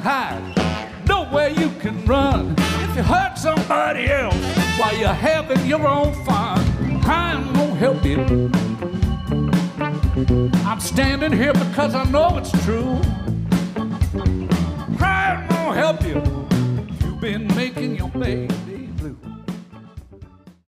hide, nowhere you can run. If you hurt somebody else while you're having your own fun, crying won't help you. I'm standing here because I know it's true. Crying won't help you. You've been making your baby